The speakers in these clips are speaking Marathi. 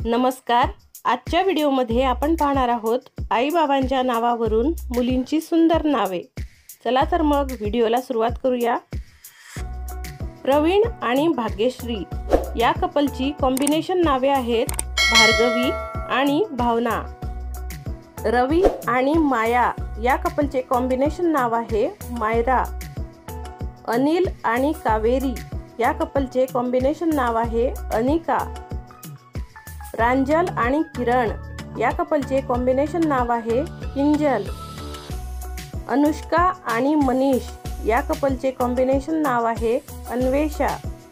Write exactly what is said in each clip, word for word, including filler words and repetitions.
नमस्कार। आजच्या व्हिडिओमध्ये आपण पाहणार आहोत आई बाबांच्या नावावरून मुलींची सुंदर नावे। चला तर मग व्हिडिओला सुरुवात करूया। प्रवीण आणि भाग्यश्री या कपलची कॉम्बिनेशन नावे आहेत भार्गवी आणि भावना। रवी आणि माया या कपलचे कॉम्बिनेशन नाव आहे मायरा। अनिल आणि कावेरी या कपलचे कॉम्बिनेशन नाव आहे अनिका। प्रांजल आणि किरण या कपलचे कॉम्बिनेशन नाव आहे किंजल। अनुष्का आणि मनीष या कपलचे कॉम्बिनेशन नाव आहे अन्वेषा।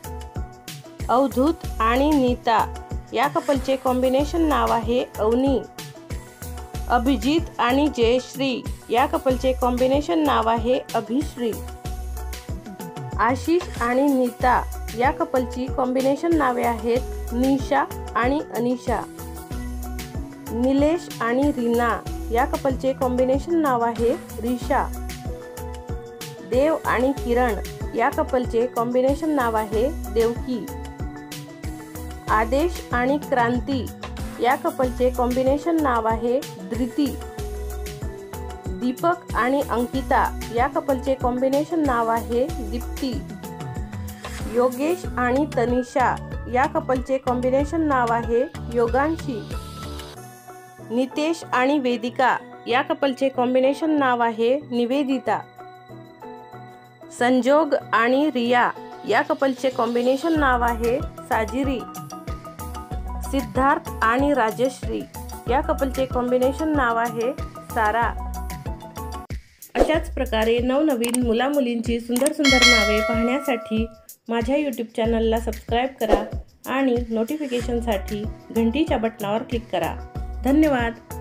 अवधूत आणि नीता या कपलचे कॉम्बिनेशन नाव आहे अवनी। अभिजित आणि जयश्री या कपलचे कॉम्बिनेशन नाव आहे अभिश्री। आशिष आणि नीता या कपलची कॉम्बिनेशन नावे आहेत निशा आणि अनिशा। निलेश आणि रीना या कपलचे कॉम्बिनेशन नाव आहे रिशा। देव आणि किरण या कपलचे कॉम्बिनेशन नाव आहे देवकी। आदेश आणि क्रांती या कपलचे कॉम्बिनेशन नाव आहे धृती। दीपक आणि अंकिता या कपलचे कॉम्बिनेशन नाव आहे दीप्ती। योगेश आणि तनिषा या कपलचे कॉम्बिनेशन नाव आहे योगांशी। नितेश आणि वेदिका या कपलचे कॉम्बिनेशन नाव आहे निवेदिता। संजोग आणि रिया या कपलचे कॉम्बिनेशन नाव आहे साजिरी। सिद्धार्थ आणि राजश्री या कपलचे कॉम्बिनेशन नाव आहे सारा। अशाच प्रकारे नवनवीन मुला मुलींची सुंदर सुंदर नावे पाहण्यासाठी माझ्या यूट्यूब चॅनलला सबस्क्राईब करा आणि नोटिफिकेशनसाठी घंटीच्या बटनावर क्लिक करा। धन्यवाद।